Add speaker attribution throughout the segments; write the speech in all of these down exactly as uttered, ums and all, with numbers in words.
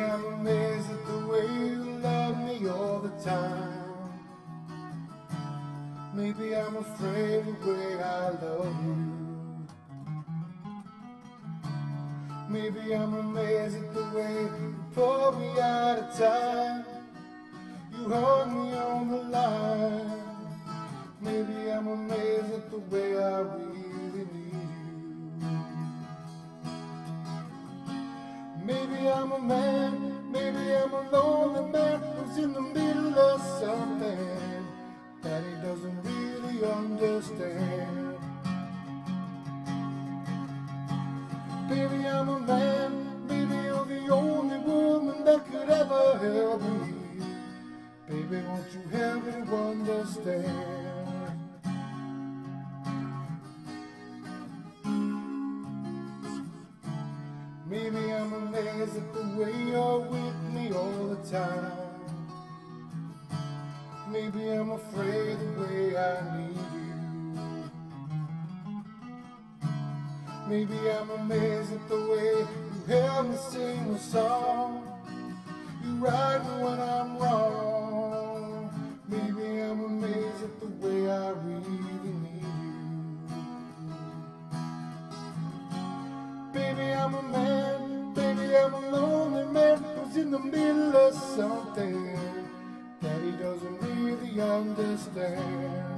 Speaker 1: I'm amazed at the way you love me all the time. Maybe I'm afraid of the way I love you. Maybe I'm amazed at the way you pull me out of time. You hold me on the line. Maybe I'm amazed at the way I really need you. Maybe I'm a man, maybe I'm a lonely man who's in the middle of something that he doesn't really understand. Baby, I'm a man, maybe you're the only woman that could ever help me. Baby, won't you help me to understand? Maybe I'm amazed at the way you're with me all the time. Maybe I'm afraid the way I need you. Maybe I'm amazed at the way you help me sing a song. You right me when I'm wrong. Maybe I'm amazed at the way I really need you. Baby, I'm a man, baby, I'm a lonely man who's in the middle of something that he doesn't really understand.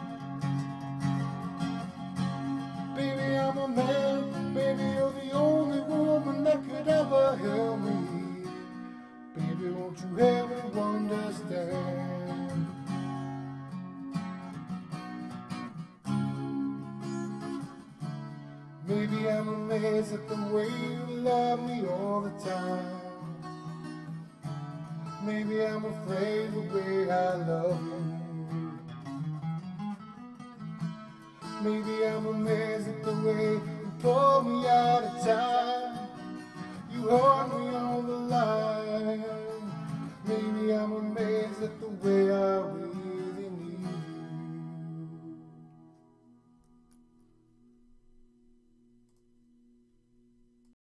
Speaker 1: Baby, I'm a man, baby, you're the only woman that could ever help me. Baby, won't you help me to understand? Maybe I'm amazed at the way you love me all the time. Maybe I'm afraid of the way I love you. Maybe I'm amazed at the way you pull me out of time. You hold me on the line. Maybe I'm amazed at the way I will.